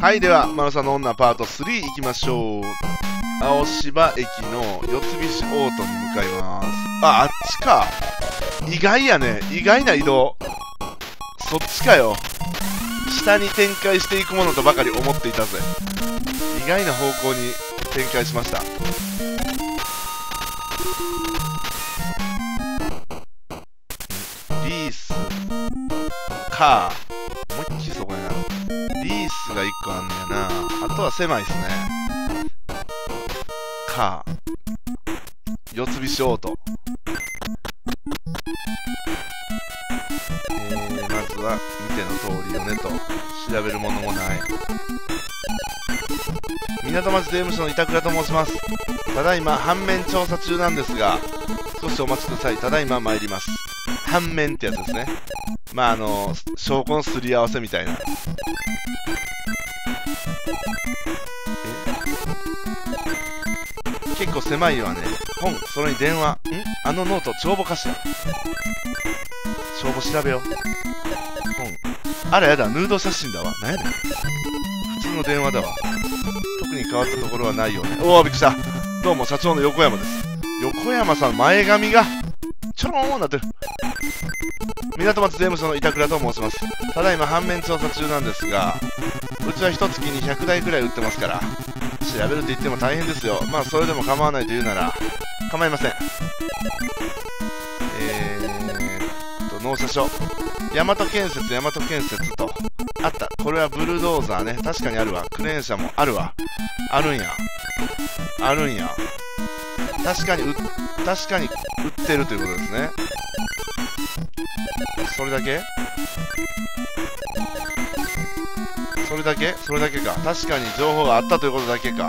はい、では、マルサの女パート3いきましょう。青芝駅の四菱オートに向かいます。あ、あっちか。意外やね。意外な移動。そっちかよ。下に展開していくものとばかり思っていたぜ。意外な方向に展開しました。リース、カー、思いっきりそこやな。リースが1個あんねやな。あとは狭いっすね。カー、四菱オート。まずは見ての通りよねと。調べるものもない。港町税務署の板倉と申します。ただいま反面調査中なんですが、少しお待ちください。ただいま参ります。反面ってやつですね。まあ証拠のすり合わせみたいな。結構狭いわね。本、それに電話。あのノート、帳簿かしら。帳簿調べよう。本。あらやだ、ヌード写真だわ。なんやねん。普通の電話だわ。特に変わったところはないよね。おお、びっくりした。どうも、社長の横山です。横山さん、前髪が、ちょろーんなってる。港町税務署の板倉と申します。ただいま反面調査中なんですが、うちは一月に100台くらい売ってますから、調べるって言っても大変ですよ。まあ、それでも構わないと言うなら、構いません。納車書。大和建設と。あった。これはブルドーザーね。確かにあるわ。クレーン車もあるわ。あるんや。あるんや。確かに売ってるということですね。それだけか。確かに情報があったということだけか。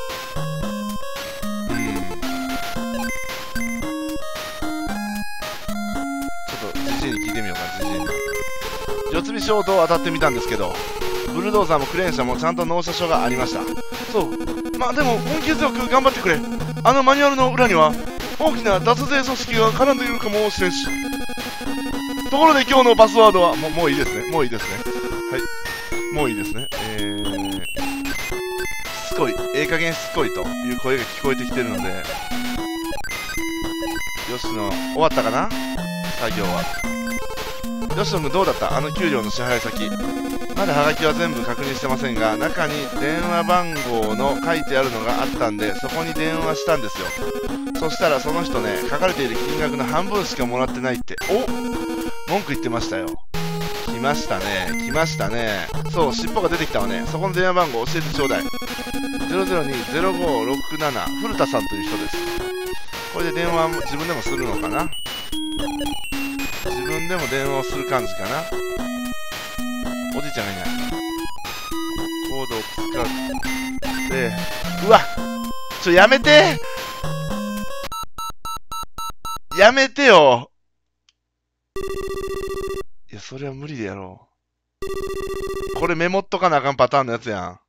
聞いてみようか、じじいに。四菱オートを当たってみたんですけど、ブルドーザーもクレーン車もちゃんと納車書がありました。そう。まあでも、根気強く頑張ってくれ。あのマニュアルの裏には、大きな脱税組織が絡んでいるかもしれんし。ところで今日のパスワードは、もういいですね。はい。もういいですね。しつこい。加減しつこいという声が聞こえてきてるので、吉野、終わったかな作業は。吉野君どうだった？あの給料の支払い先。まだハガキは全部確認してませんが、中に電話番号の書いてあるのがあったんで、そこに電話したんですよ。そしたらその人ね、書かれている金額の半分しかもらってないって。文句言ってましたよ。来ましたね。そう、尻尾が出てきたわね。そこの電話番号教えてちょうだい。002-0567、古田さんという人です。これで電話も自分でもするのかな？自分でも電話をする感じかな。おじいちゃんがいない。コードを使って、うわ！やめて！やめてよ！いや、それは無理でやろう。これメモっとかなあかんパターンのやつやん。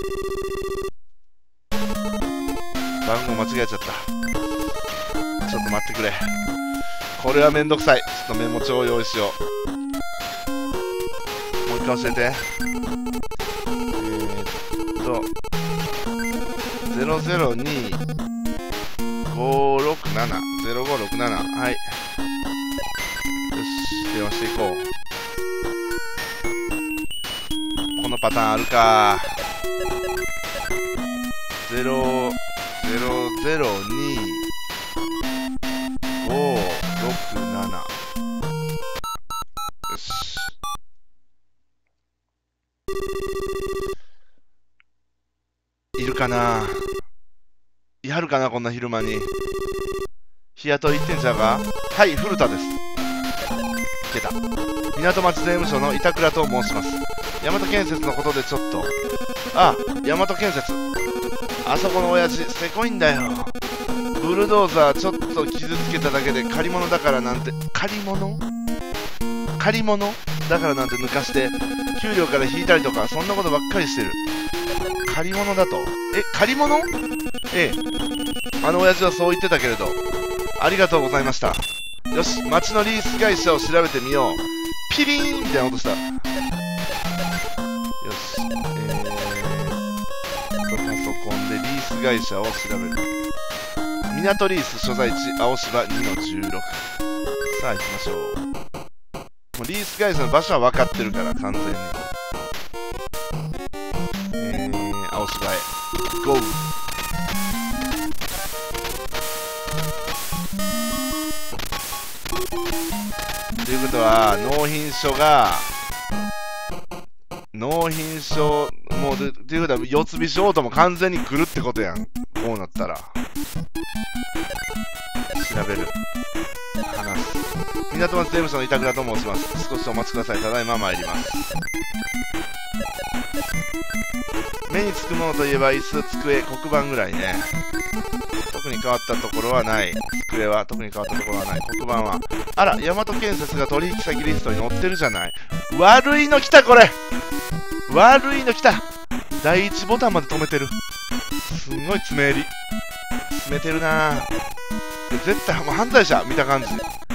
番号間違えちゃった。ちょっと待ってくれ。これはめんどくさい。ちょっとメモ帳を用意しよう。もう一回教えて。002-567-0567。はい。よし、電話していこう。このパターンあるか。002-567。よし。いるかな？いはるかな、こんな昼間に。日雇い行ってんちゃうか？はい、古田です。いけた。港町税務署の板倉と申します。大和建設のことでちょっと。あ、大和建設。あそこの親父、せこいんだよ。ブルドーザーちょっと傷つけただけで借り物だからなんて、借り物だからなんて抜かして、給料から引いたりとか、そんなことばっかりしてる。借り物だと？借り物？ええ。あの親父はそう言ってたけれど。ありがとうございました。よし、町のリース会社を調べてみよう。ピリーンみたいな音した。よし。 会社を調べる。港リース所在地、青芝2-16。さあ行きましょう。もうリース会社の場所は分かってるから、完全に。青芝へ。GO！ ということは、納品書、もう、ということは、四つ飛ショートも完全に来るってことやん。こうなったら。調べる。話す。港町税務署の板倉と申します。少しお待ちください。ただいま参ります。目につくものといえば、椅子、机、黒板ぐらいね。特に変わったところはない。机は特に変わったところはない。黒板は。あら、大和建設が取引先リストに載ってるじゃない。悪いの来た、これ。悪いの来た。第1ボタンまで止めてる。すんごい詰め襟。詰めてるなぁ。絶対もう犯罪者見た感じ。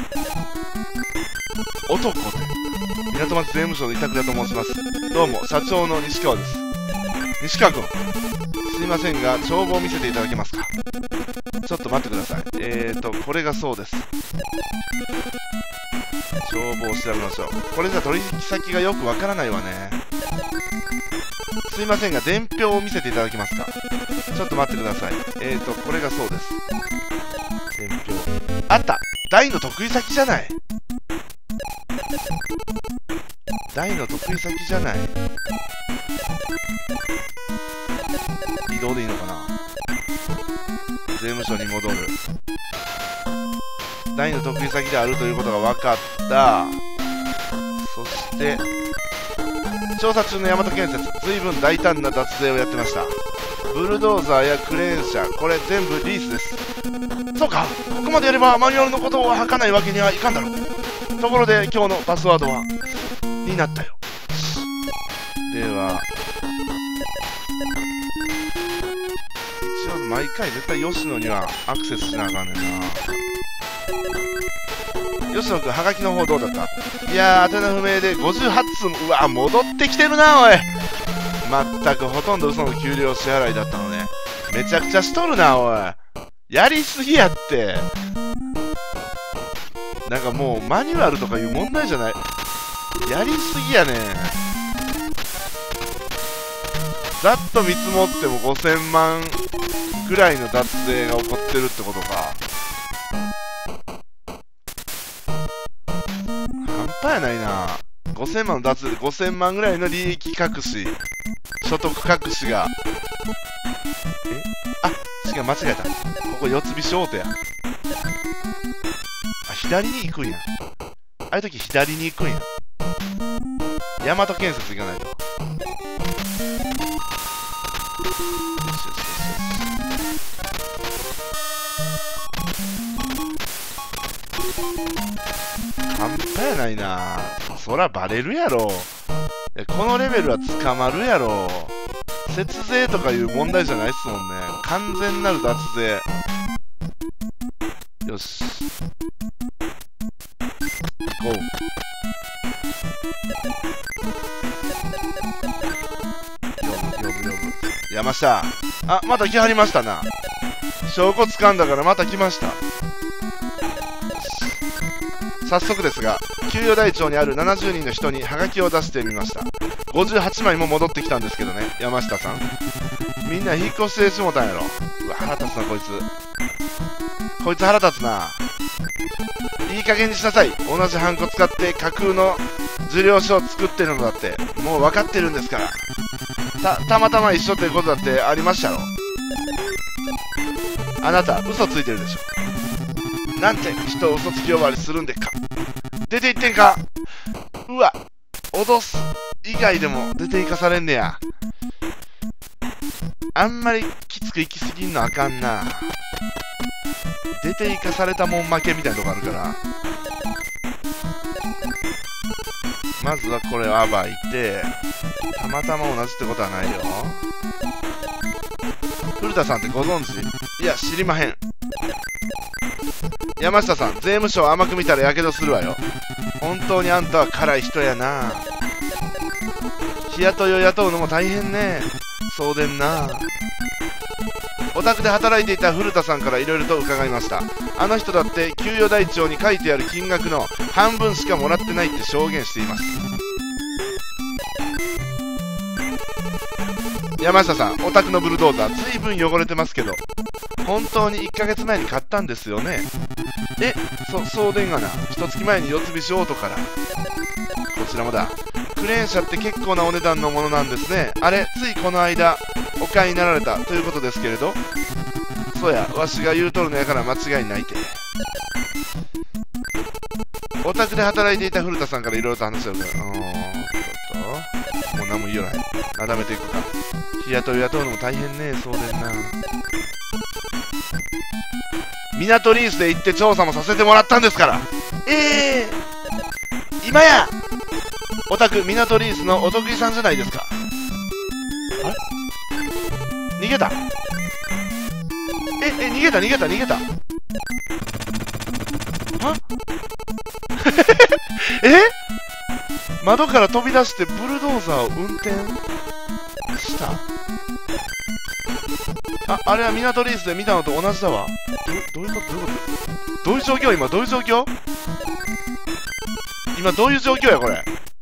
男で。港町税務署の板倉と申します。どうも、社長の西川です。西川君。すいませんが、帳簿を見せていただけますか。ちょっと待ってください。これがそうです。帳簿を調べましょう。これじゃ取引先がよくわからないわね。すいませんが、伝票を見せていただけますか。ちょっと待ってください。これがそうです。伝票。あった！大の得意先じゃない。大の得意先じゃない。移動でいいのかな。税務署に戻る。大の得意先であるということが分かった。そして調査中の大和建設、随分大胆な脱税をやってました。ブルドーザーやクレーン車、これ全部リースです。そうか、ここまでやればマニュアルのことを吐かないわけにはいかんだろう。ところで今日のパスワードはになったよ。では一応毎回絶対吉野にはアクセスしなあかんねんな。吉野くん、はがきの方どうだった？いやー、宛名不明で58通も、うわ、戻ってきてるな、おい。まったくほとんど嘘の給料支払いだったのね。めちゃくちゃしとるな、おい。やりすぎやって。なんかもうマニュアルとかいう問題じゃない。やりすぎやねん。ざっと見積もっても5000万ぐらいの脱税が起こってるってことか。半端やないな。5000万の脱税で5000万ぐらいの利益隠し、所得隠しが。あ、違う、間違えた。ここ四つ飛ショートや。あ、左に行くんや。ああいう時左に行くんや。大和建設行かないと。半端やないな。そらバレるやろ。いや、このレベルは捕まるやろ。節税とかいう問題じゃないっすもんね。完全なる脱税。よし。ゴー。呼ぶ。山下。あ、また来はりましたな。証拠掴んだからまた来ました。早速ですが、給与台帳にある70人の人にハガキを出してみました。58枚も戻ってきたんですけどね、山下さん。みんな引っ越してしもたんやろ。うわ、腹立つな、こいつ。こいつ腹立つな。いい加減にしなさい。同じハンコ使って架空の受領書を作ってるのだって、もう分かってるんですから。たまたま一緒ってことだってありましたろ。あなた、嘘ついてるでしょ。なんて人を嘘つき呼ばわりするんでっか。出て行ってんか。うわ、脅す以外でも出て行かされんねや。あんまりきつく行き過ぎんのあかんな。出て行かされたもん負けみたいなとこあるから、まずはこれを暴いて、たまたま同じってことはないよ。古田さんってご存知？いや、知りまへん。山下さん、税務署を甘く見たらやけどするわよ。本当にあんたは辛い人やな。日雇いを雇うのも大変ね。そうでんな。 お宅で働いていた古田さんからいろいろと伺いました。あの人だって給与台帳に書いてある金額の半分しかもらってないって証言しています。山下さん、お宅のブルドーザーずいぶん汚れてますけど、本当に1ヶ月前に買ったんですよね。そうでんがな。1月前に四つ菱オートから。こちらもだ。クレーン車って結構なお値段のものなんですね。あれ、ついこの間お買いになられたということですけれど。そうや、わしが言うとるのやから間違いないて。お宅で働いていた古田さんからいろいろと話をする。もう何も言いよらへん。なだめていくか。日雇い雇うのも大変ね。そうでんな。港リースで行って調査もさせてもらったんですから。今やお宅港リースのお得意さんじゃないですか。あれ逃げた。逃げた。は窓から飛び出してブルドーザーを運転した。あれは港リースで見たのと同じだわ。どういうことどういう状況今どういう状況やこれ。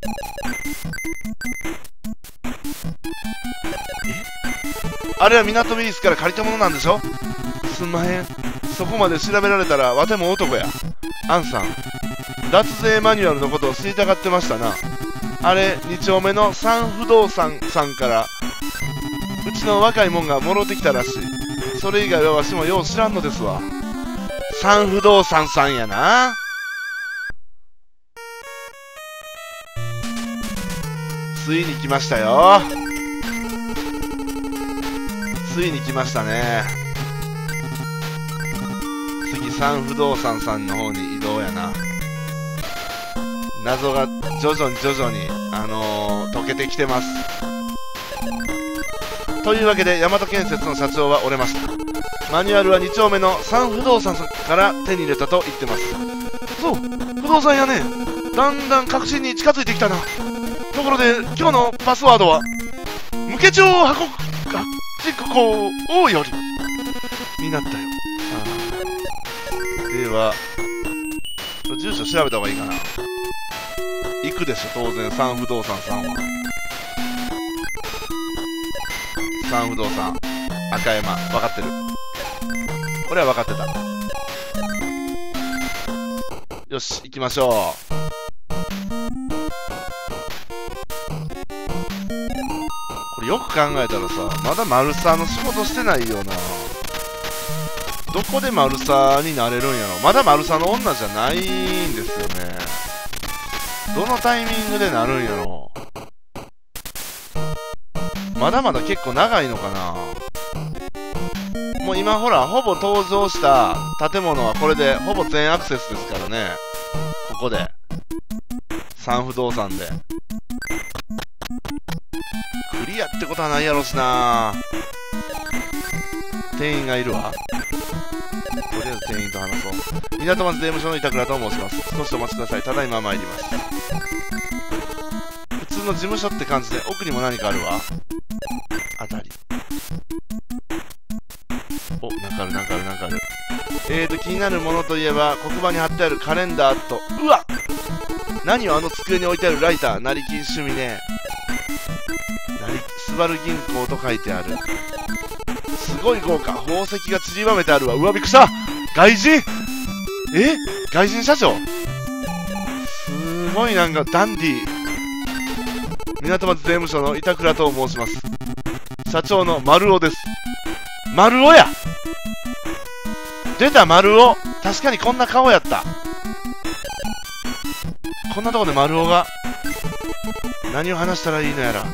あれは港リースから借りたものなんでしょ。すんまへん。そこまで調べられたらわても男や。アンさん、脱税マニュアルのことを知りたがってましたな。あれ2丁目の三不動産さんからうちの若いもんがもろてきたらしい。それ以外はわしもよう知らんのですわ。三不動産さんやな。ついに来ましたよ。ついに来ましたね。次三不動産さんの方に移動やな。謎が徐々に解けてきてます。というわけで大和建設の社長は折れました。マニュアルは2丁目の三不動産さんから手に入れたと言ってます。そう、不動産やね。だんだん確信に近づいてきたな。ところで今日のパスワードは無家帳箱実行をよりになったよ。では住所調べた方がいいかな。行くでしょ当然。三不動産さんは三不動産赤山分かってる。これは分かってた。よし行きましょう。これよく考えたらさ、まだマルサーの仕事してないよな。どこでマルサーになれるんやろ。まだマルサーの女じゃないんですよね。どのタイミングでなるんやろ。まだまだ結構長いのかな。もう今ほらほぼ登場した建物はこれでほぼ全アクセスですからね。ここで三不動産でクリアってことはないやろしな。店員がいるわ。とりあえず店員と話そう。港町税務署の板倉と申します。少しお待ちください。ただいま参ります。普通の事務所って感じで奥にも何かあるわ。あたり。お、なんかある。気になるものといえば黒板に貼ってあるカレンダーと、うわっ、何よあの机に置いてあるライター。成金趣味ね。スバル銀行と書いてある。すごい豪華。宝石が散りばめてあるわ。うわ、びっくりした。外人外人社長。すごいなんかダンディー。港町税務署の板倉と申します。社長の丸尾です。丸尾や。出た丸尾。確かにこんな顔やった。こんなとこで丸尾が何を話したらいいのやら。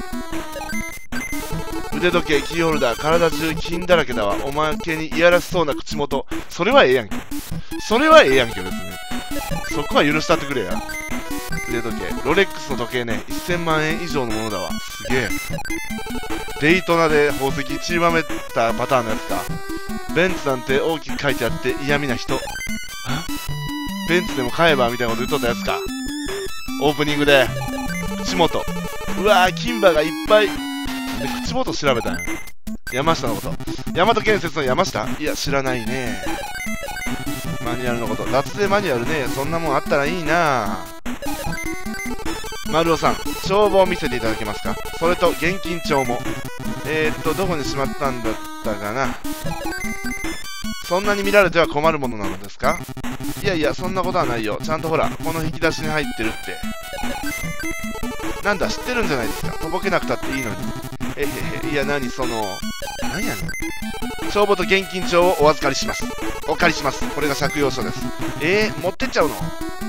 腕時計、キーホルダー、体中金だらけだわ。おまけにいやらしそうな口元。それはええやんけ。別にそこは許したってくれや。腕時計、ロレックスの時計ね。1000万円以上のものだわ。すげえ。デイトナで宝石散りばめたパターンのやつか。ベンツなんて大きく書いてあって嫌味な人。ベンツでも買えばみたいなこと言っとったやつか。オープニングで口元。うわー、金歯がいっぱい。で口元調べたんや。 山下のこと。大和建設の山下？いや、知らないね。マニュアルのこと。脱税マニュアルね。そんなもんあったらいいな。丸尾さん、帳簿を見せていただけますか？それと、現金帳も。どこにしまったんだったかな。そんなに見られては困るものなのですか？いやいや、そんなことはないよ。ちゃんとほら、この引き出しに入ってるって。なんだ、知ってるんじゃないですか。とぼけなくたっていいのに。いや、何その、何やねん。帳簿と現金帳をお預かりします。お借りします。これが借用書です。持ってっちゃうの？持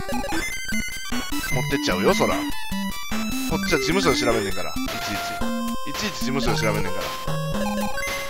ってっちゃうよ、そら。こっちは事務所で調べんねんから。いちいち事務所で調べんねんから。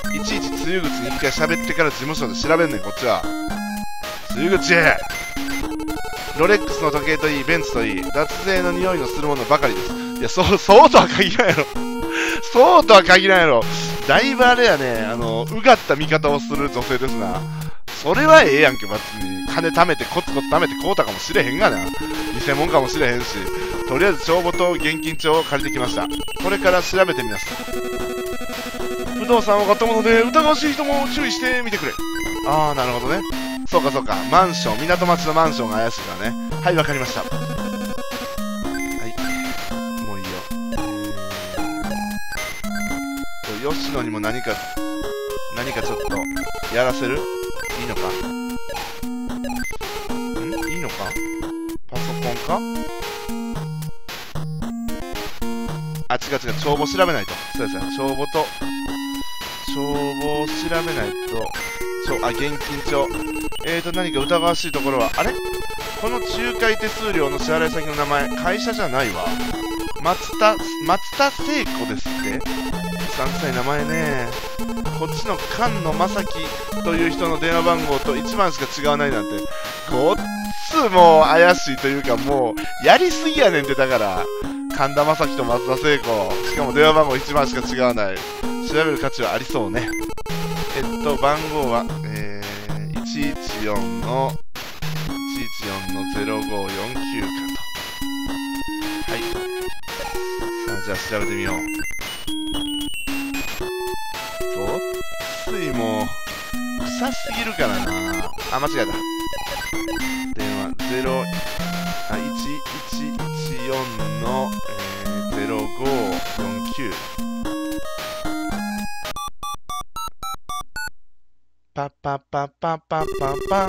いちいち梅雨口に一回喋ってから事務所で調べんねん、こっちは。梅雨口！ロレックスの時計といい、ベンツといい、脱税の匂いのするものばかりです。いや、そうとは限らんやろ。そうとは限らんやろ。だいぶあれやね、うがった見方をする女性ですな。それはええやんけ、別に。金貯めて、コツコツ貯めて買うたかもしれへんがな。偽物かもしれへんし。とりあえず帳簿と現金帳を借りてきました。これから調べてみます。不動産を買ったもので、疑わしい人も注意してみてくれ。ああ、なるほどね。そうかそうか。マンション、港町のマンションが怪しいからね。はい、わかりました。はい。もういいよ。吉野にも何かちょっと、やらせる？いいのか？いいのか？パソコンか？あ、違う、帳簿調べないと。そうですね。帳簿を調べないと。現金帳。何か疑わしいところは、あれ？この仲介手数料の支払い先の名前、会社じゃないわ。松田聖子ですって。うさい名前ね。こっちの菅野正樹という人の電話番号と1番しか違わないなんて。こっちも怪しいというか、もう、やりすぎやねんって、だから。神田正輝と松田聖子。しかも電話番号1番しか違わない。調べる価値はありそうね。番号は、114の0549かと。はい。さあ、じゃあ調べてみよう。ついもう、臭すぎるからな。あ、間違えた。電話、114の、0549。パパパパパパパ。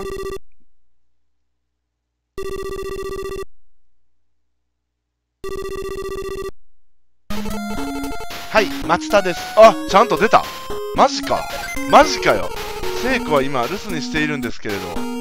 はい、松田です。あ、ちゃんと出た。マジか。マジかよ。聖子は今、留守にしているんですけれど。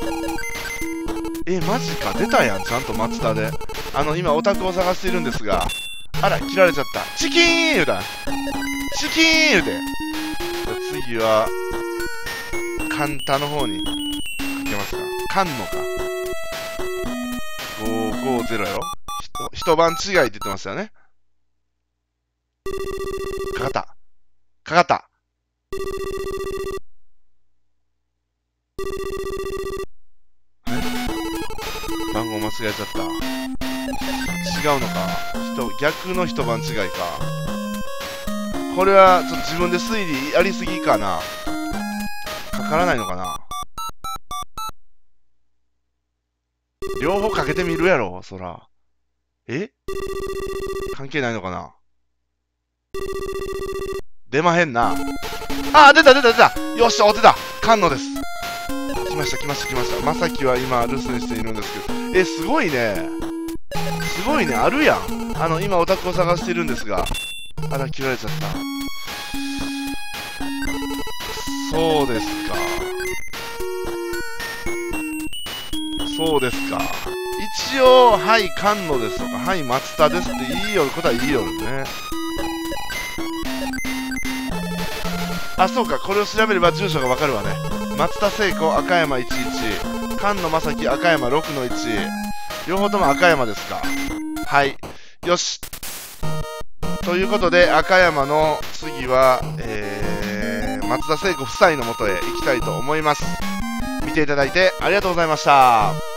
マジか。出たやん。ちゃんと松田で。今、オタクを探しているんですが。あら、切られちゃった。チキーン言うた。チキーン言うて。次は、カンタの方にかけますか。カンノか。550やろ。一晩違いって言ってましたよね。かかった。かかった。番号間違えちゃった。違うのか。逆の一晩違いか。これは、ちょっと自分で推理やりすぎかな。かからないのかな。両方かけてみるやろ、そら。関係ないのかな。出まへんな。あー、出た。よっしゃ、出た。菅野です。来ました。まさきは今、留守にしているんですけど。すごいね。あるやん。今、オタクを探しているんですが。あら、切られちゃった。そうですか。一応、はい、菅野ですとか、はい、松田ですって言いよることは言いよるね。あ、そうか、これを調べれば住所がわかるわね。松田聖子、赤山11、菅野正樹、赤山6の1。両方とも赤山ですか。はい。よし。ということで、赤山の次は、松田聖子夫妻の元へ行きたいと思います。見ていただいてありがとうございました。